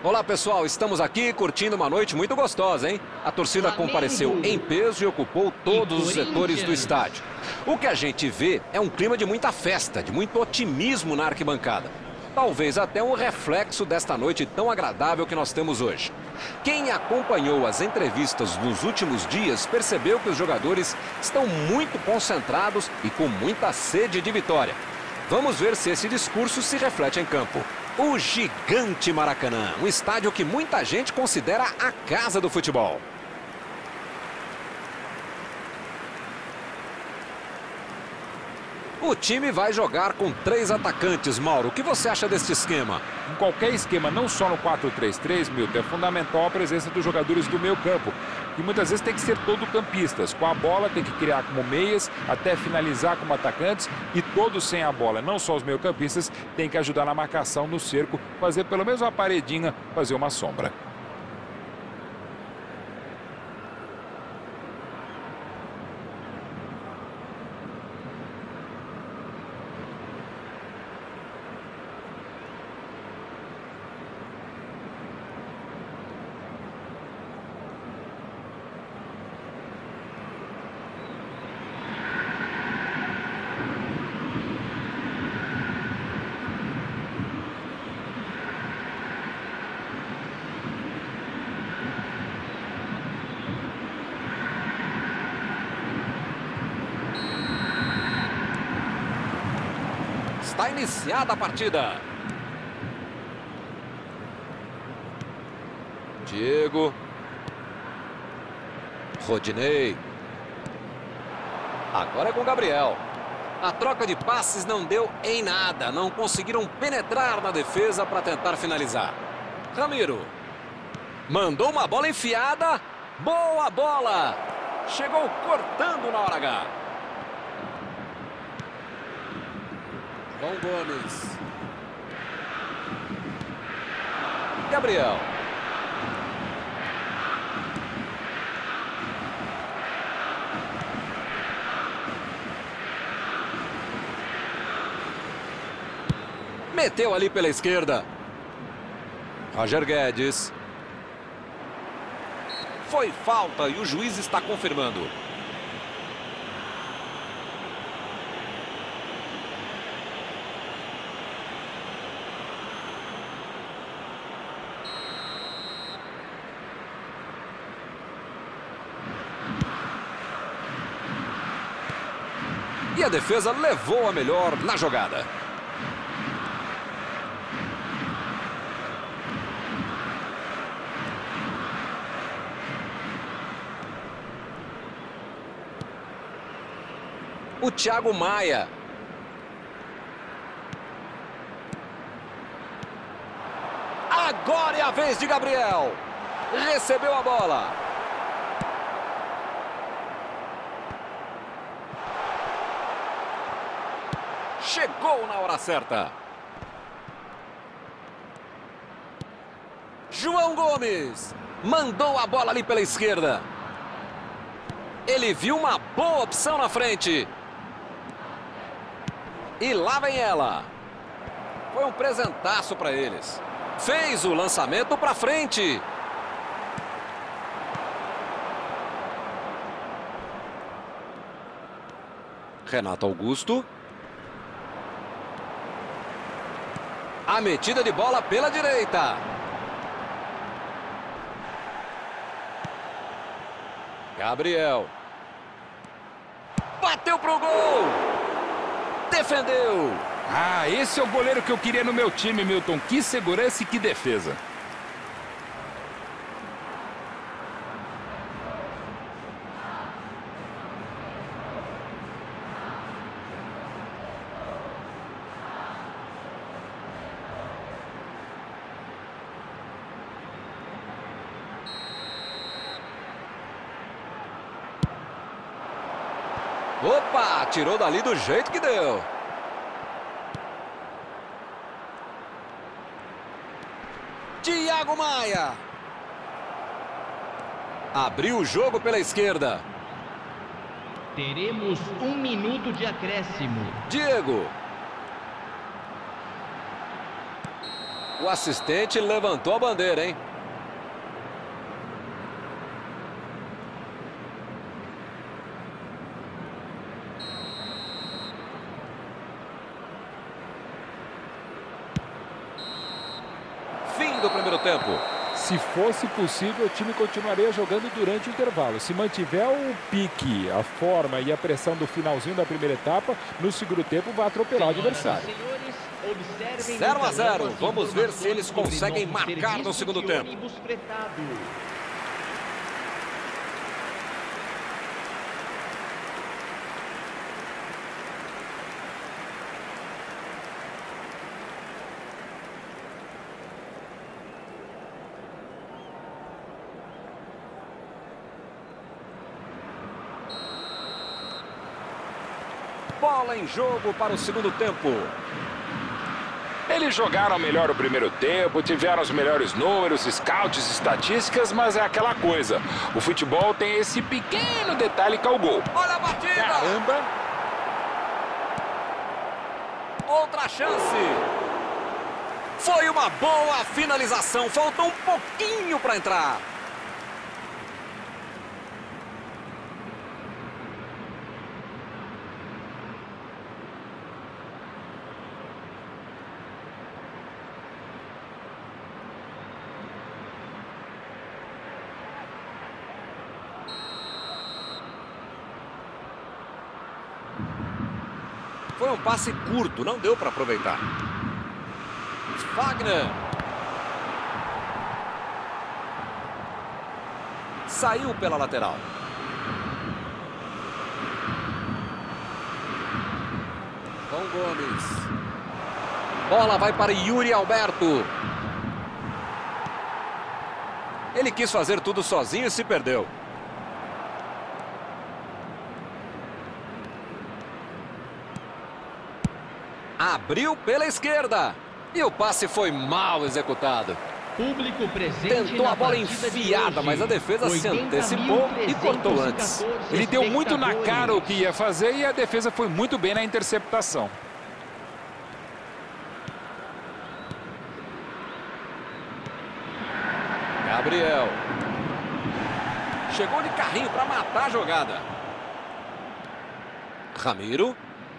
Olá, pessoal. Estamos aqui curtindo uma noite muito gostosa, hein? A torcida compareceu em peso e ocupou todos os setores do estádio. O que a gente vê é um clima de muita festa, de muito otimismo na arquibancada. Talvez até um reflexo desta noite tão agradável que nós temos hoje. Quem acompanhou as entrevistas nos últimos dias percebeu que os jogadores estão muito concentrados e com muita sede de vitória. Vamos ver se esse discurso se reflete em campo. O gigante Maracanã, um estádio que muita gente considera a casa do futebol. O time vai jogar com 3 atacantes. Mauro, o que você acha deste esquema? Em qualquer esquema, não só no 4-3-3, Milton, é fundamental a presença dos jogadores do meio campo. E muitas vezes tem que ser todo campistas. Com a bola tem que criar como meias, até finalizar como atacantes. E todos sem a bola, não só os meio campistas, tem que ajudar na marcação no cerco, fazer pelo menos uma paredinha, fazer uma sombra. Está iniciada a partida. Diego. Rodinei. Agora é com Gabriel. A troca de passes não deu em nada. Não conseguiram penetrar na defesa para tentar finalizar. Ramiro. Mandou uma bola enfiada. Boa bola. Chegou cortando na hora H. João Gomes. Gabriel. Meteu ali pela esquerda. Roger Guedes. Foi falta e o juiz está confirmando. E a defesa levou a melhor na jogada. O Thiago Maia. Agora é a vez de Gabriel. Recebeu a bola. Chegou na hora certa. João Gomes. Mandou a bola ali pela esquerda. Ele viu uma boa opção na frente. E lá vem ela. Foi um presentaço para eles. Fez o lançamento para frente. Renato Augusto. A metida de bola pela direita. Gabriel. Bateu pro gol. Defendeu. Ah, esse é o goleiro que eu queria no meu time, Milton. Que segurança e que defesa. Opa, tirou dali do jeito que deu. Thiago Maia. Abriu o jogo pela esquerda. Teremos 1 minuto de acréscimo. Diego. O assistente levantou a bandeira, hein? Fim do primeiro tempo. Se fosse possível, o time continuaria jogando durante o intervalo. Se mantiver o pique, a forma e a pressão do finalzinho da primeira etapa, no segundo tempo vai atropelar o adversário. 0-0. Vamos ver se eles conseguem marcar no segundo tempo. Bola em jogo para o segundo tempo. Eles jogaram melhor o primeiro tempo, tiveram os melhores números, scouts, estatísticas, mas é aquela coisa. O futebol tem esse pequeno detalhe que é o gol. Olha a batida! Caramba! Outra chance. Foi uma boa finalização. Faltou um pouquinho para entrar. Foi um passe curto, não deu para aproveitar. Wagner. Saiu pela lateral. João Gomes. Bola vai para Yuri Alberto. Ele quis fazer tudo sozinho e se perdeu. Abriu pela esquerda. E o passe foi mal executado. Público presente. Tentou a bola enfiada, mas a defesa se antecipou e cortou antes. Ele deu muito na cara o que ia fazer e a defesa foi muito bem na interceptação. Gabriel. Chegou de carrinho para matar a jogada. Ramiro.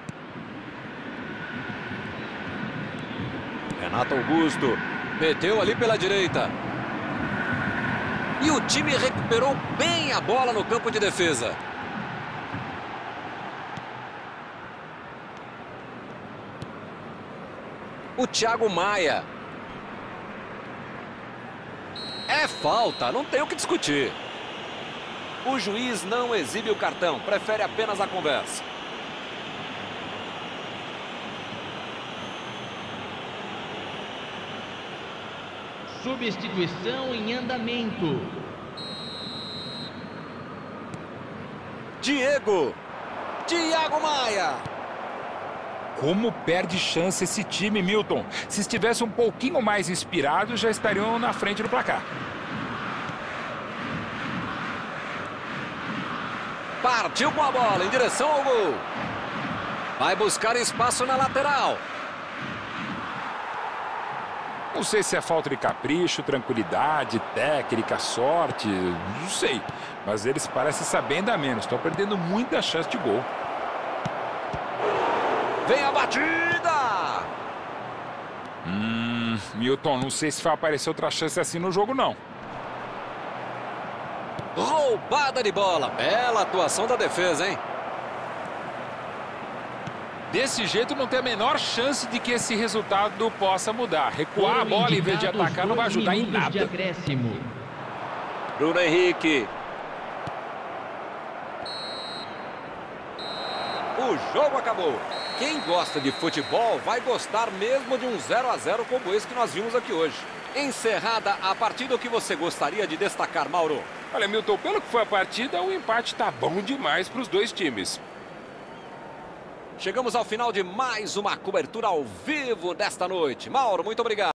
Renato Augusto. Meteu ali pela direita. E o time recuperou bem a bola no campo de defesa. O Thiago Maia. É falta, não tem o que discutir. O juiz não exibe o cartão, prefere apenas a conversa. Substituição em andamento. Thiago Maia. Como perde chance esse time, Milton. Se estivesse um pouquinho mais inspirado, já estariam na frente do placar. Partiu com a bola em direção ao gol. Vai buscar espaço na lateral. Não sei se é falta de capricho, tranquilidade, técnica, sorte, não sei. Mas eles parecem saber ainda menos. Estão perdendo muita chance de gol. Vem a batida! Milton, não sei se vai aparecer outra chance assim no jogo, não. Roubada de bola. Bela atuação da defesa, hein? Desse jeito não tem a menor chance de que esse resultado possa mudar. Recuar a bola em vez de atacar não vai ajudar em nada. Bruno Henrique. O jogo acabou. Quem gosta de futebol vai gostar mesmo de um 0-0 como esse que nós vimos aqui hoje. Encerrada a partida, o que você gostaria de destacar, Mauro? Olha, Milton, pelo que foi a partida, o empate tá bom demais para os dois times. Chegamos ao final de mais uma cobertura ao vivo desta noite. Mauro, muito obrigado.